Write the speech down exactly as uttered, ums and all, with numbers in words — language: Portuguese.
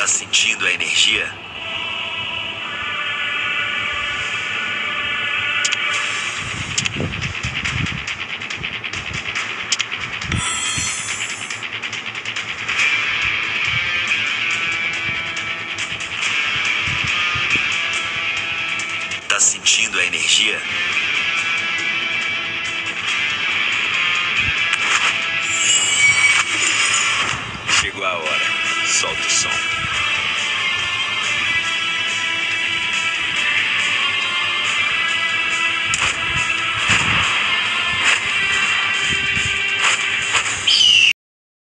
Tá sentindo a energia? Tá sentindo a energia? Chegou a hora. Solta o som.